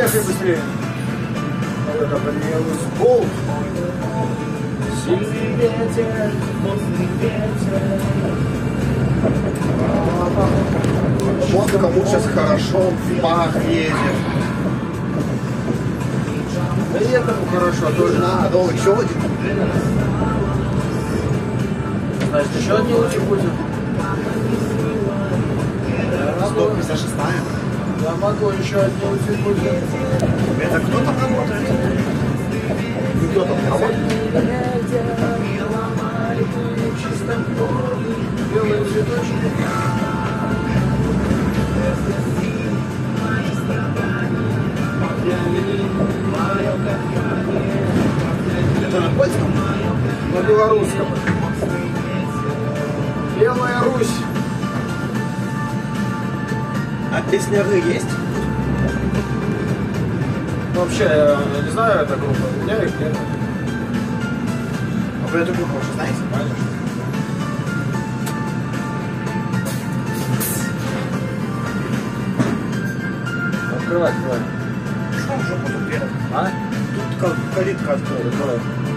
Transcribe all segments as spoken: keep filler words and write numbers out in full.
поехали быстрее. Вот это поднялось. О! Сильный ветер, мощный ветер. Вот кому сейчас хорошо в парк едет. Да и этому хорошо тоже. Надо, о, еще один. Значит, еще одни лучи будет. сто пятьдесят шестая. Я могу еще одни лучи будет. Это кто там работает? Кто там работает? Белые цветочки. Это на польском? На белорусском. Белая Русь. А песняры есть? Вообще, я не знаю, это группа. У меня их нет. А вы эту группу уже знаете? Конечно. Открывай, открывай. Что уже буду делать? А? Тут калитка открыта. Давай.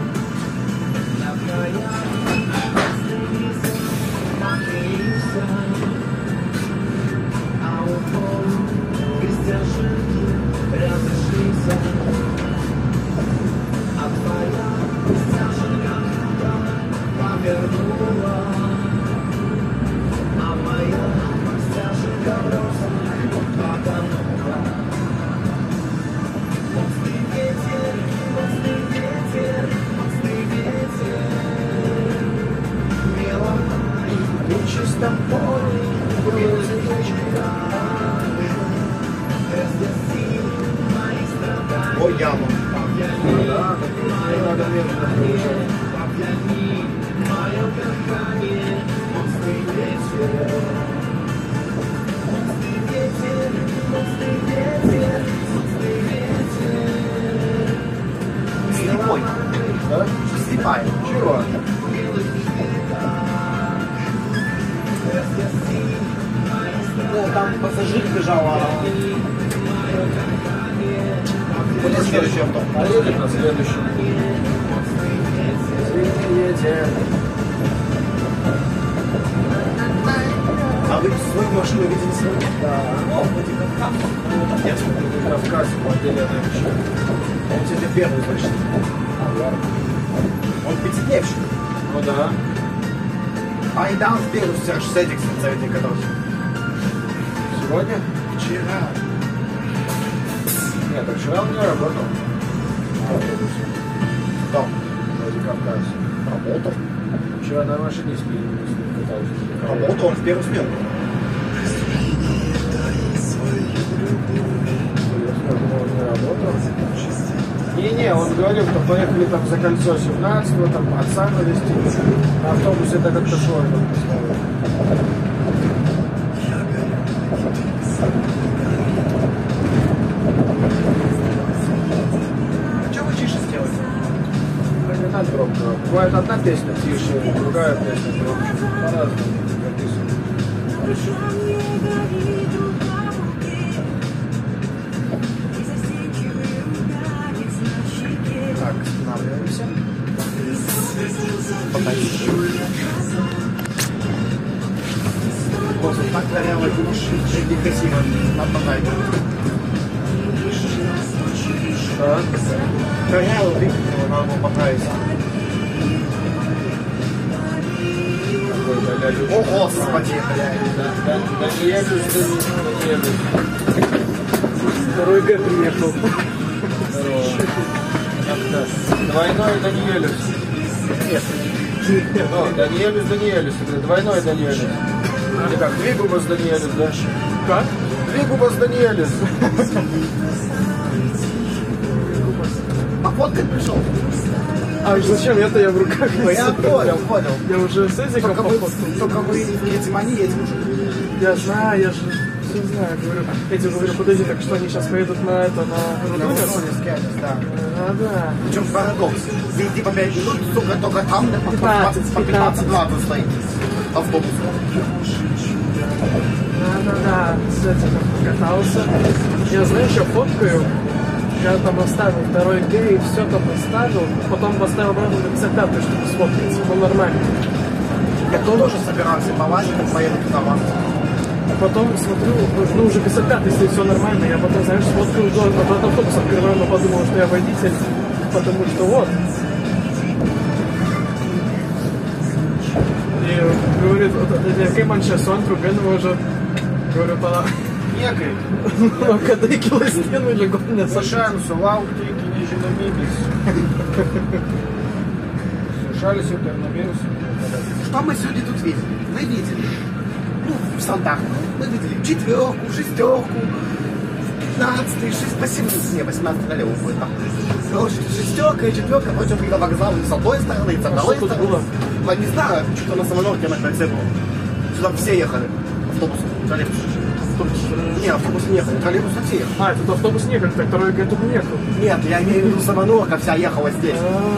О, яма. Да, не надо медленно получать. Слепой. Да? Слепая. Чего? О, там пассажир бежал, а... Будет следующий авто. Поедем на следующий. Ветер. А вы свою машину видели сегодня? Да. О, вроде как там. Нет, Кавказ владелец еще. он тебе первый, значит. Он пятидневщик. Ну да. А и там в первую с этих советник катался. Сегодня? Вчера. Нет, так вчера он не работал. Кто? Вроде Кавказ. Работал. Вчера на машине с ним катался. Работал он в первую смену. Не-не, он говорил, что поехали там за кольцо семнадцатого, там отца навести. На автобусе это как-то сложно. А что вы тише сделали? Не так громко. Бывает одна песня тише, другая песня громче. По-разному записывают. Так, останавливаемся. Подойди. Воздух так горело, некрасиво. Надо подойти. Так. Горело, ты надо было поправиться. О, господи, блядь. Даниэль, Даниэль. Второй Г приехал. Здорово. Двойной Даниэлюс. О, Даниэлюс, Даниэлюс. Двойной Даниэлюс. Или как, две губа с Даниэлюс, да? Как? Две губа с Даниэлюс. А фоткать пришел? А зачем это я в руках? Я понял, понял. Я уже с этим Только вы, только вы в Гетсимане едете уже. Я знаю, я же все знаю. Говорю, я тебе говорю, подожди, так что они сейчас поедут на это, на Рудонец? Да. А, да. Причем парадокс. Ты типа пять минут, сука, только там, да, по пятнадцать-двадцать стоит автобус. Да-да-да, с этим покатался. Я, знаешь, я фоткаю, Я там оставил второй Г и все там поставил. Потом поставил обратно на пятьдесят пятый, чтобы сфоткаться. Ну, нормально. Я тоже собирался полазить, как поеду туда. А потом смотрю, ну уже пятьдесят пятый, если все нормально. Я потом, знаешь, смотрю, обратно автобус открываю, но подумал, что я водитель. Потому что вот. И говорит, який man čia su antru G nuvažiuot. Говорю, pala. Niekaip. O kada iki Lazdynų ligoninės? Šansų laukti iki nežinomybės. Шали все коронавирусом. Что мы сегодня тут видели? Мы видели, ну, стандартно, мы видели четверку, шестерку, пятнадцатый, шесть, восемнадцатый, не, восемнадцатый налево будет там. Короче, шестерка и четверка против вокзала с одной стороны, с одной стороны. Ну, не знаю, что-то на самолете на кольце было. Сюда все ехали. Автобус, троллейбус. Не, автобус не ехал, троллейбус все ехали. А, тут автобус не ехал, так второй Г тут не ехал. Нет, я имею в виду самонорка вся ехала здесь.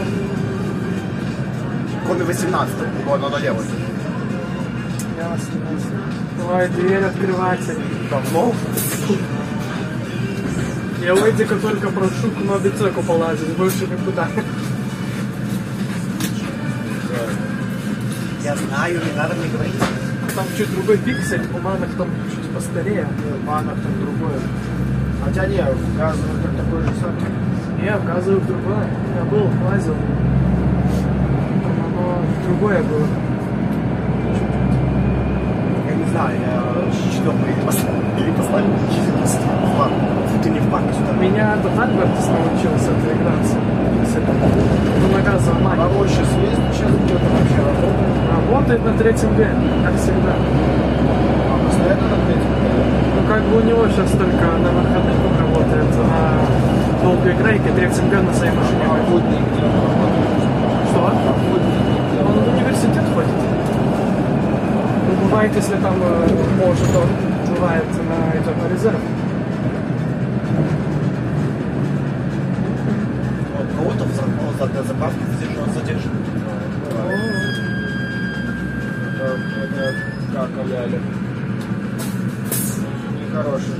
Кроме восемнадцатого, было налево. Ясно, ясно. Давай, дверь открывается. Давно? Я у Эдика только прошу на бицеку полазить, больше никуда. Я знаю, не надо мне говорить. Там чуть другой пиксель, у манах там чуть постарее. В манах там другое. Хотя не, в газовых как такой же самый. Не, в газовых другое. Я был, лазил. Оно другое было. Я не знаю, я четвертый или поставил. Или поставил. Ладно, ты не в парке сюда. Меня этот Альбертс научился отыграться. Ну, на газовом мане. А вот сейчас есть, сейчас где-то вообще работает. Работает на третьем Г, как всегда. А постоянно на третьем? Ну, как бы у него сейчас только на выходных он работает, на долгой грейке, третьем Г на своей машине. А будни где он работает? Что? А будни где Он в университет ходит. Ну, бывает, если там э, может, он бывает на, это, на резерв. Вот кого-то в заправке задерживают. Это, это как аляли. Нехороший.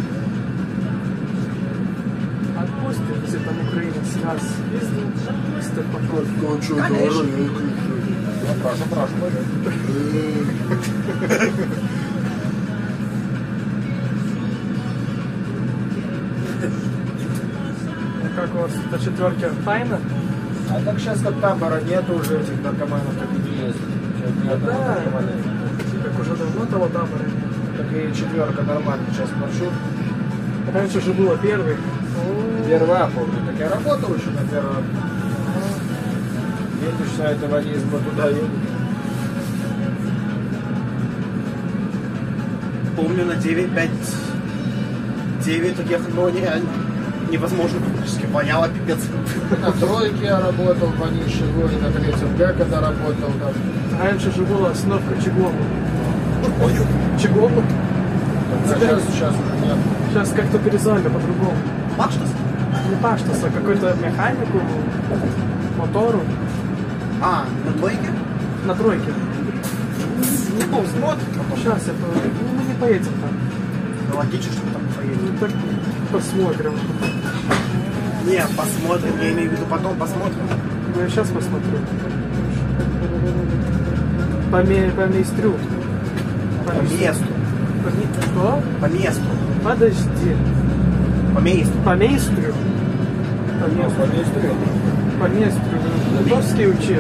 Отпустят, если там украинец раз ездил, отпустят потом. Конечно. Заправ, запрашивай. Ну, как у вас, до четверки тайна? А так сейчас как табора нету уже этих наркоманов, как и не ездят. Сейчас ни одного Да. наркомана нет. Так уже давно того табора нет. Так и четверка нормальный сейчас маршрут. Раньше же было первый. Первая, помню. Так я работал еще на первом. Едешь вся эта ванизма туда едет. Помню, на девять пять девять тут ехать было нереально. Невозможно практически. Воняло пипец. На тройке я работал, в Ванише, и на третьем Г, когда работал там. Раньше же была остановка Чеглова. Понял. Чеглова? А сейчас, сейчас уже нет. Сейчас как-то перезвали по-другому. Паштас? Не Паштас, а какой-то механику, мотору. А, на двойке? На тройке. Не помню, смотрим. Сейчас я по... ну, мы не поедем там. Ну, логично, что мы там не поедем. Ну, так посмотрим. Не, посмотрим. Я имею в виду потом посмотрим. Ну, я сейчас посмотрю. По, ме... по местрю. По месту. По ме- Что? По месту. Подожди. По месту. По местрю? По Ну, местрю. по местру. По местрю. Литовский учил.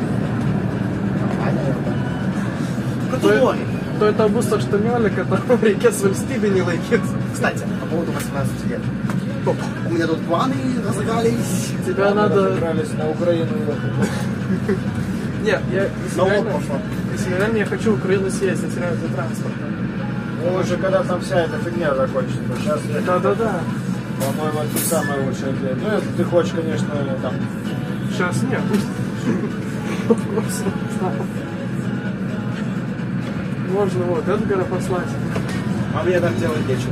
Который. То это būsto aštuoniolika, tam reikės valstybinį laikyti. Кстати, по поводу восемнадцати лет. У меня тут планы разыгрались. Тебя надо... Собрались на Украину ехать. Нет, я... Если Ну вот реально, пошло. если реально я хочу в Украину съездить, реально за транспортом. Ну, уже когда там вся эта фигня закончится. Сейчас, Да-да-да. по-моему, это самое лучшее дело. Ну, если ты хочешь, конечно, там... Сейчас нет. Можно вот Эдгара послать. А мне там делать нечего.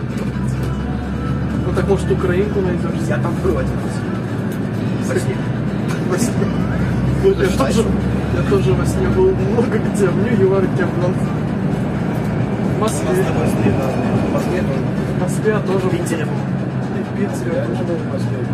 Ну так может Украинку найдешь. Я там был один раз. Во сне. Во сне. Я тоже, я тоже во сне был много где, в Нью-Йорке, блин. В Москве. В Москве тоже. В Москве тоже. В Питере. И в Питере. Я не был в Москве.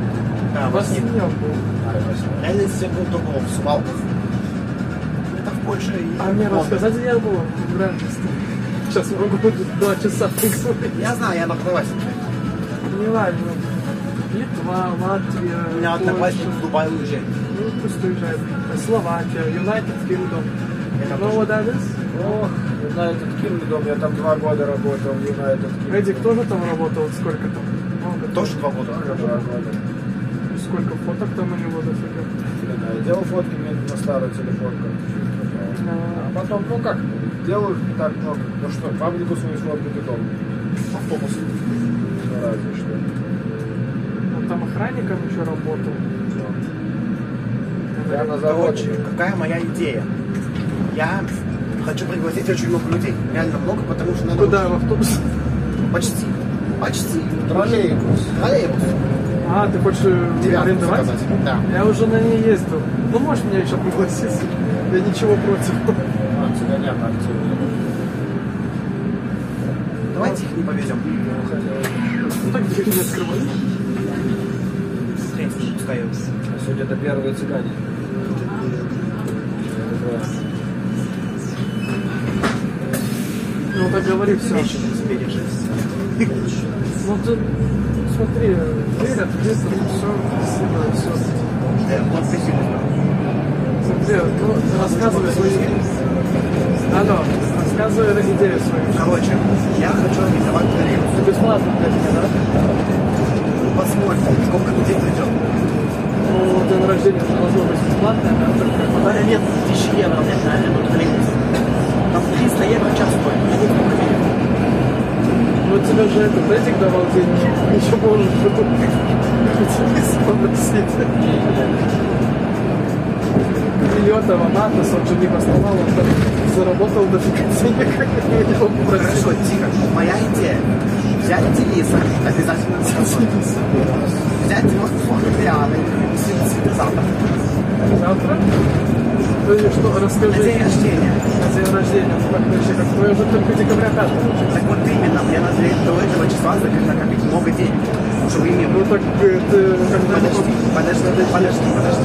Да, Вас вас не днем был. Реально, если я был только в Сувалках, это в Польше и А мне в Лондоне. рассказать, где я был в реальности? Сейчас могу два часа поговорить. Я знаю, я на Хорватии. Не важно. Литва, Латвия, У меня одноклассник Польша. в Дубай уезжает. Ну, пусть уезжает. Словакия, United Kingdom. Я Ну, вот that is? Ох, United Kingdom, я там два года работал в United Kingdom. Эдик тоже там работал? Сколько там? Много. Тоже два года. Тоже два года. Сколько фоток там у него дофига? Блин, а я делал фотки мне на старый телефон. как-то. А потом, ну как, делаю не так много. Ну что, фабрику свою сфоткать потом. Автобус. Ну, разве что. Он там охранником еще работал. Я на заводе. Короче, какая моя идея? Я хочу пригласить очень много людей. Реально много, потому что надо... Куда, в автобус? Почти. Почти. Троллейбус. Троллейбус. А, ты хочешь э, Девятку арендовать? заказать. Да. Я уже на ней ездил. Ну, можешь меня еще пригласить? Я ничего против. А, цыганят активно. Давайте их не повезем. Ну, так дверь не открывай. Третий пускай. Сегодня это первые цыгане. Ну, так говори, все. Вечно спереди. Ну, ты смотри, дверь открыта, все красиво, все. Да, вот спасибо. Смотри, ну, рассказывай свои... Алло, рассказывай идею свою. Короче, я хочу организовать троллейбус. Это бесплатно для тебя, да? Посмотрим, сколько людей придет. Ну, день рождения должно быть бесплатное, да? Только... У меня нет тысячи евро блядь, на аренду троллейбуса. Там триста евро в час стоит. Я не знаю, как это. Ну, тебе же этот Эдик давал деньги. Еще можешь что-то попросить. Илёта, Ванатос, он же не основал, он там заработал дофига денег. Его попросил. Хорошо, тихо. Моя идея. Взять Дениса, обязательно Дениса. Взять его фотографианы, синтезатор. Завтра? Ну и что, На расскажи. день рождения. На день рождения. Ну, как вообще, как твой уже только декабря пятого. Так вот именно, мне надо до этого числа накопить много денег, чтобы иметь. Ну так э, ты когда Подожди, подожди, подожди, подожди.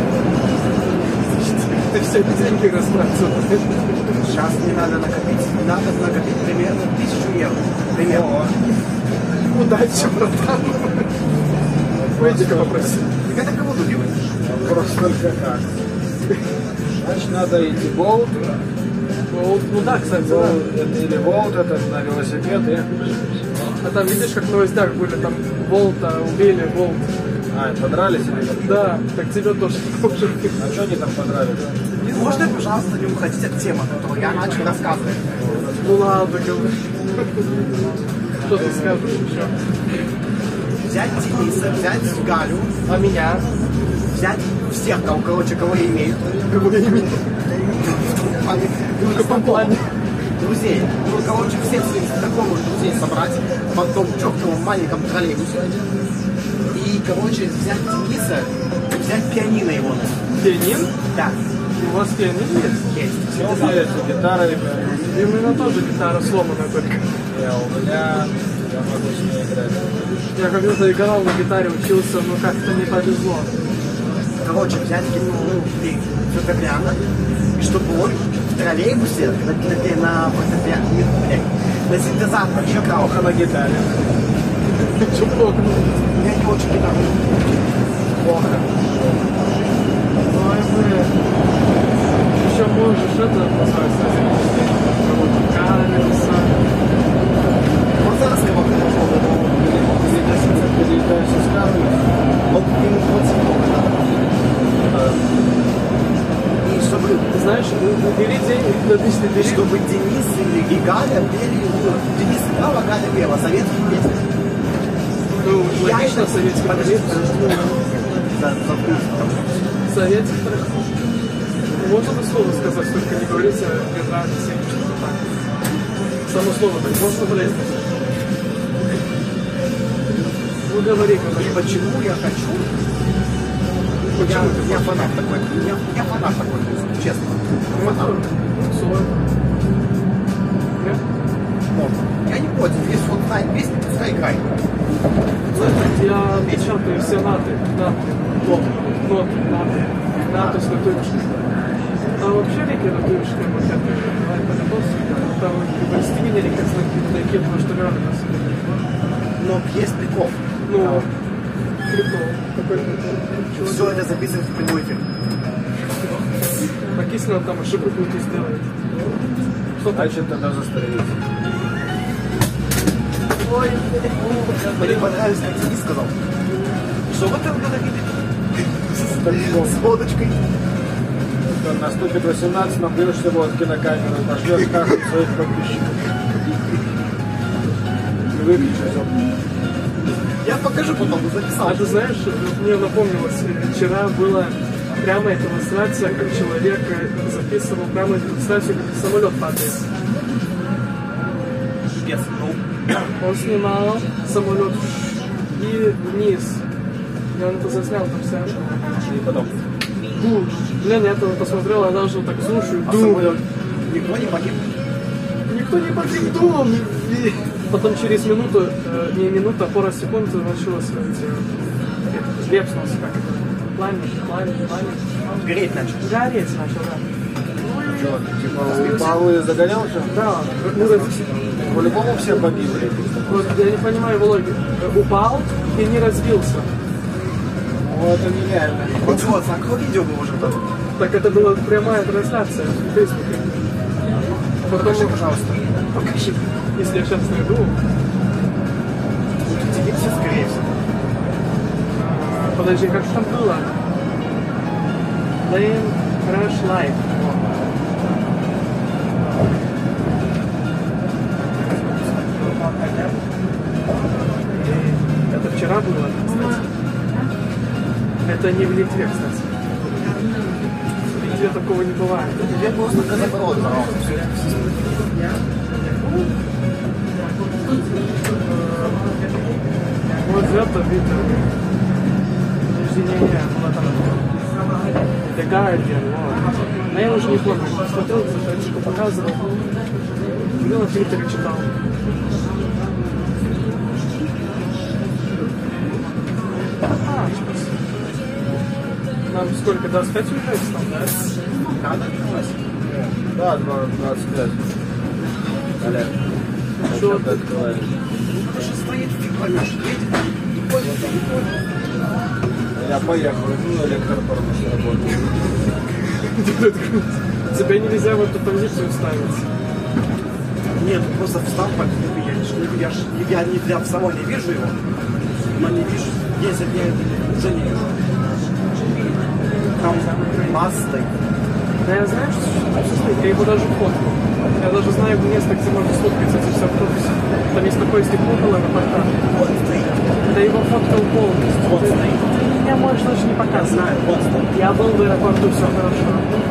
ты все эти деньги растратил. Сейчас мне надо накопить, надо накопить примерно тысячу евро. Примерно. Удачи, братан. У Эдика попроси. Так это кого добивать? Вопрос только как. Значит, надо идти болт. Ну, ну да, кстати, да. Болт это или болт, это на велосипед. И... А там видишь, как в новостях были, там Волта убили, Волт. А, подрались или как? Да, так тебе тоже может. А что они там подрались? Можно, пожалуйста, не уходить от темы, которую я начал рассказывать? Ну ладно, говори. Что ты скажешь еще? Взять Дениса, взять Галю, А меня? взять всех, кого, короче, кого я имею. Кого я имею? В каком плане? Друзей. Ну, короче, всех своих знакомых друзей собрать в одном чертовом маленьком троллейбусе. И, короче, взять Дениса, взять пианино его. Пианин? Да, У вас пианин есть? есть. Все у меня есть гитара и пианино. И у меня тоже гитара сломанная только. Я у меня, я могу с ней играть. Я когда-то играл на гитаре, учился, но как-то не повезло. Короче, взять ну, и фортепиано, и чтобы он в троллейбусе на, на, на фортепиано, нет, блядь, на синтезатор играл. Плохо на гитаре. Че плохо? Я не очень гитару. Плохо. Ой, блин. Еще можешь это называется. Кого-то Карлиса. Можно раскрывать это? Переедаешься с Карлом. Вот ему двадцать много. И чтобы, Знаешь, бери деньги, отлично и бери. чтобы Денис и Галя пели, ну, Денис играл, а Галя пела советские песни. Ну, Я логично, это- советский Подожди, проект. подожди. За, за вкус, там. Советский проект. Можно это слово сказать, только не говорите, мне нравится или что-то так. Само слово так, можно влезть. Ну, говори, говори. И почему я хочу? Я, Почему ты я хочешь? фанат такой, я, я фанат такой, честно. Фанат. Соло. Нет? Можно. Я не против, если он знает песни, пускай играет. Я печатаю все наты, наты, ноты, ноты, наты, наты с татуировкой. А вообще реки татуировкой, вот это, там в стиме реки такие, потому что рядом нас. Но есть прикол. Ну, прикол. Какой прикол? Все это записано в прямой эфир. Так если он там ошибку какую-то сделает. Что там? Значит, тогда застрелиться. Ой, мне понравилось, как ты сказал. Что вы там говорили? С водочкой. Наступит восемнадцать, набьешься водки на камеру, пошлешь кашу своих подписчиков. И выключишь. Я покажу потом, записал. А ты знаешь, мне напомнилось, вчера была прямая трансляция, как человек записывал прямую трансляцию, как самолет падает. Без, ну. Он снимал самолет и вниз. И он это заснял там все. И потом. Ду. Блин, я тогда посмотрел, я даже так слушаю. А Ду. самолет никто не погиб? Никто не погиб, ду. И потом через минуту, э, не минуту, а пару секунд началось эти, лепснулся как это. Пламя, пламя, пламя. Гореть начал. Гореть начал, да. Что, типа, упал и загорелся? Да, ну, это- По-любому все погибли. вот я не понимаю его логики. Упал и не разбился. Ну, это нереально. Вот, вот, а какое видео было уже там? Так это была прямая трансляция в Фейсбуке. Потом, Покажи, пожалуйста. Покажи. если я сейчас найду, Тебе все скорее всего. а, подожди, как там было? Plane Crash Live. Это вчера было, кстати. Это не в Литве, кстати. В Литве такого не бывает. Тебе просто газопровод порвал. Вот это видно. Подожди, не, не, вот там. The Guardian, вот. Но я уже не помню, смотрел, что показывал. Или на Твиттере читал. А, сейчас. Нам сколько, двадцать пять уезжать там, да? Надо? Да, двадцать пять. Олег. Что? Сейчас открываешь. Кто же стоит, фиг поймешь. Я поехал, ну, электропорт работает. Тебя нельзя в эту позицию ставить. Нет, просто встал под него, я, не- я, ж- я, не, я в салоне вижу его, но не вижу, если я это уже не вижу. Там масса стоит. Да я знаю, что там все стоит, я его даже фоткал. Я даже знаю место, где можно сфоткать эти все автобусы. Там есть такой стекло аэропорта. Вот стоит. Да его фоткал полностью. Вот стоит. Мне можешь даже не показывать. Знаю, вот стоит. Я был в аэропорту, все хорошо.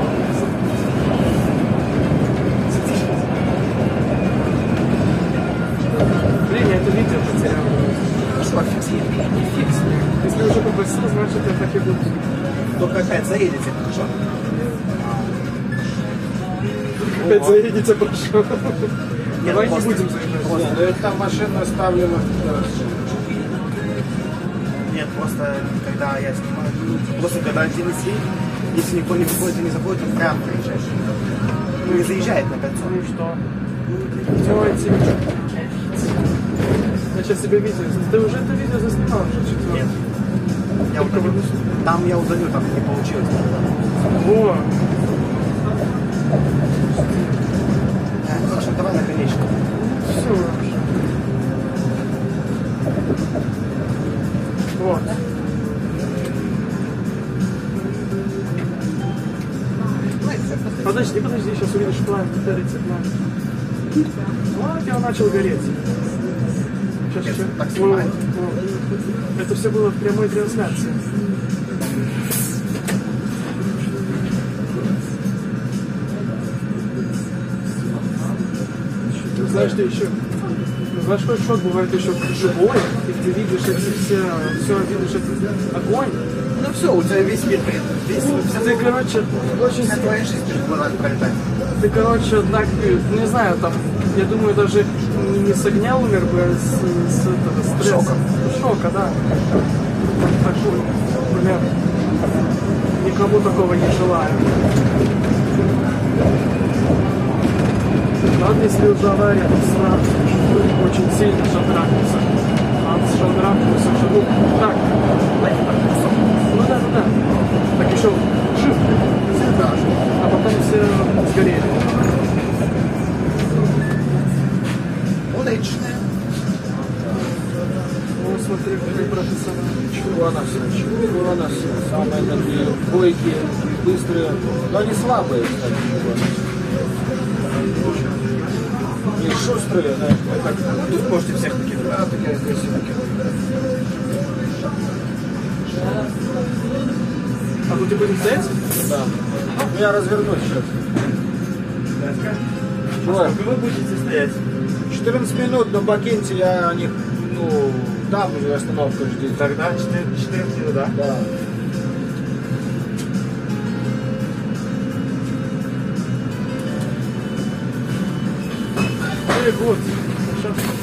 Блин, я это видео потерял. Что, фиксирует? Не фикс. Если уже попросил, значит я так и буду. Только опять заедете, хорошо? Опять заедете, прошу. Нет, Давай не просто- будем заезжать. Не, ну это там машина оставлена. Нет, просто когда я снимаю, ну, просто когда один из них, если никто не выходит и не заходит, он прям приезжает. Ну и заезжает на кольцо. Ну и что? Давайте. Я сейчас себе видео. Ты уже это видео заснимал уже четвертое? Нет. Я удалю. Там я удалю, там не получилось. Во. Хорошо, давай наконечно. Все. Вот. Подожди, подожди, сейчас увидишь пламя, горится пламя. Вот, я начал гореть. Сейчас, сейчас. Так снимает. Это все было в прямой трансляции. Знаешь, что еще? Знаешь, какой шок бывает еще живой, и ты видишь эти все, все видишь этот огонь. Ну все, у тебя весь мир, весь вся Ты, короче, очень вся твоя жизнь перед глазами пролетает. Ты, короче, так, не знаю, там, я думаю, даже не с огня умер бы, а с, с этого стресса. Шока. Шока, да. Такой, например, никому такого не желаю. Ладно, если уже авария, то сразу очень сильно шандрахнется. А с шандрахнется, ну, так. Ну да, ну да. Так еще жив. А потом все сгорели. Удачно. Ну, смотри, какой профессионал. Чего она все? Чего она все? Самые такие бойкие, быстрые. Но они слабые, кстати. И шустрые, да. Так, тут можете всех накидывать. Да, такие красивые. А тут и будем стоять? Да. Ну, я развернусь сейчас. Чего? Сколько вы будете стоять? четырнадцать минут, но покиньте, я о них, ну, там уже остановка ждет. Тогда четыре минут, да? Да. Very good. Хорошо.